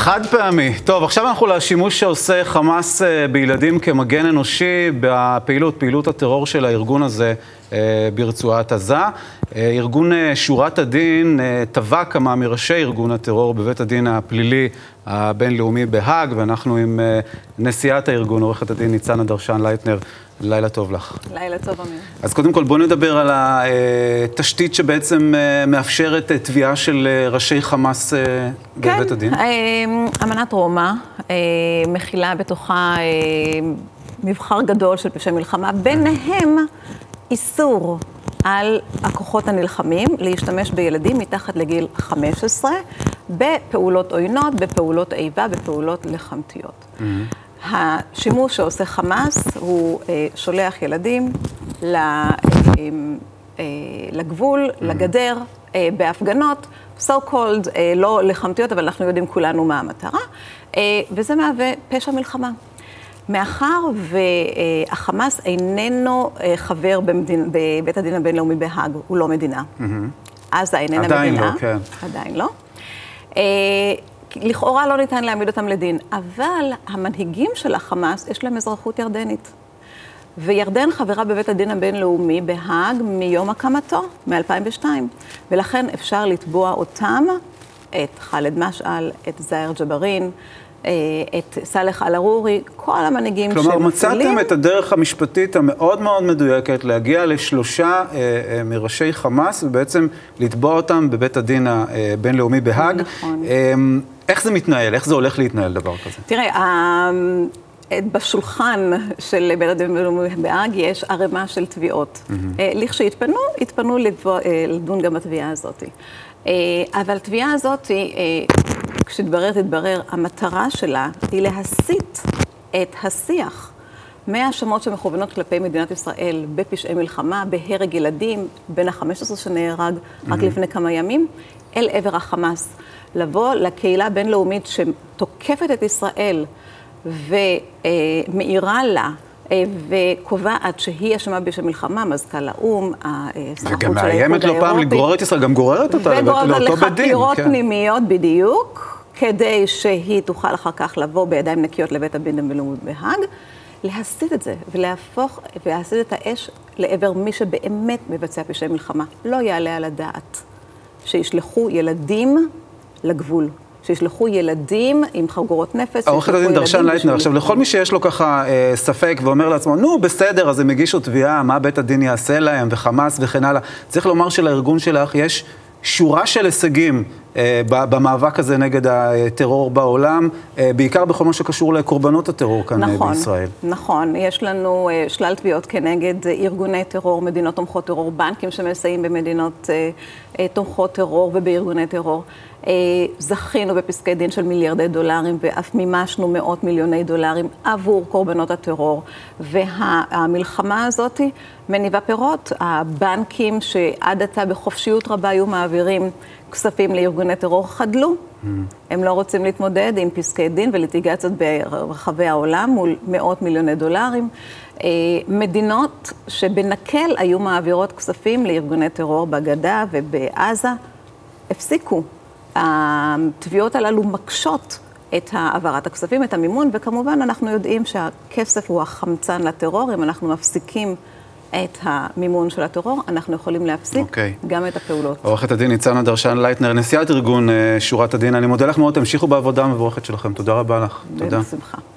חד פעמי. טוב, עכשיו אנחנו לשימוש שעושה חמאס בילדים כמגן אנושי בפעילות הטרור של הארגון הזה ברצועת עזה. ארגון שורת הדין תבע כמה מראשי ארגון הטרור בבית הדין הפלילי הבינלאומי בהאג, ואנחנו עם נשיאת הארגון, עורכת הדין ניצנה דרשן לייטנר. לילה טוב לך. לילה טוב, אמיר. אז קודם כל בוא נדבר על התשתית שבעצם מאפשרת תביעה של ראשי חמאס בבית הדין. כן, אמנת רומא מכילה בתוכה מבחר גדול של פשעי מלחמה, ביניהם איסור על הכוחות הנלחמים להשתמש בילדים מתחת לגיל 15 בפעולות עוינות, בפעולות איבה, בפעולות לחמתיות. השימוש שעושה חמאס הוא שולח ילדים לגבול, לגדר, בהפגנות, so called, לא לחמתיות, אבל אנחנו יודעים כולנו מה המטרה, וזה מהווה פשע מלחמה. מאחר והחמאס איננו חבר בבית הדין הבינלאומי בהאג, הוא לא מדינה. עזה איננה מדינה. עדיין לא, כן. עדיין לא. לכאורה לא ניתן להעמיד אותם לדין, אבל המנהיגים של החמאס יש להם אזרחות ירדנית. וירדן חברה בבית הדין הבינלאומי בהאג מיום הקמתו, מ-2002. ולכן אפשר לתבוע אותם, את חאלד משעל, את זאהר ג'בארין, את סאלח אל-עארורי, כל המנהיגים שמפעילים. כלומר, מצאתם את הדרך המשפטית המאוד מאוד מדויקת להגיע לשלושה מראשי חמאס, ובעצם לתבוע אותם בבית הדין הבינלאומי בהאג. נכון. איך זה מתנהל? איך זה הולך להתנהל דבר כזה? תראה, בשולחן של בית הדין הבינלאומי בהאג יש ערימה של תביעות. לכשיתפנו, יתפנו לדון גם בתביעה הזאת. אבל התביעה הזאת, תתברר, המטרה שלה היא להסיט את השיח מהאשמות שמכוונות כלפי מדינת ישראל בפשעי מלחמה, בהרג ילדים, בין ה-15 שנהרג רק לפני כמה ימים, אל עבר החמאס. לבוא לקהילה בינלאומית שתוקפת את ישראל ומאירה לה וקובעת שהיא אשמה בפשעי מלחמה, מזכ"ל האו"ם, וגם מאיימת לא פעם לגרור את ישראל, גם גוררת אותה לאותו בית דין. לחקירות פנימיות בדיוק, כדי שהיא תוכל אחר כך לבוא בידיים נקיות לבית הדין הבינלאומי בהאג, להסיט את זה ולהסיט את האש לעבר מי שבאמת מבצע פשעי מלחמה. לא יעלה על הדעת שישלחו ילדים לגבול. שישלחו ילדים עם חגורות נפץ. עורכת הדין דרשן לייטנר, עכשיו לכל מי שיש לו ככה ספק ואומר לעצמו, נו בסדר, אז הם הגישו תביעה, מה בית הדין יעשה להם, וחמאס וכן הלאה. צריך לומר שלארגון שלך יש שורה של הישגים במאבק הזה נגד הטרור בעולם, בעיקר בכל מה שקשור לקורבנות הטרור כאן בישראל. נכון, יש לנו שלל תביעות כנגד ארגוני טרור, מדינות תומכות טרור, בנקים שמסייעים במדינות תומכות טרור ובארגוני טרור. זכינו בפסקי דין של מיליארדי דולרים ואף מימשנו מאות מיליוני דולרים עבור קורבנות הטרור. והמלחמה הזאת מניבה פירות. הבנקים שעד עתה בחופשיות רבה היו מעבירים כספים לארגוני טרור חדלו. הם לא רוצים להתמודד עם פסקי דין וליטיגציות ברחבי העולם מול מאות מיליוני דולרים. מדינות שבנקל היו מעבירות כספים לארגוני טרור בגדה ובעזה הפסיקו. התביעות הללו מקשות את העברת הכספים, את המימון, וכמובן אנחנו יודעים שהכסף הוא החמצן לטרור. אם אנחנו מפסיקים את המימון של הטרור, אנחנו יכולים להפסיק גם את הפעולות. עורכת הדין ניצנה דרשן לייטנר, נשיאת ארגון שורת הדין, אני מודה לך מאוד, תמשיכו בעבודה המבורכת שלכם. תודה רבה לך. בשמחה.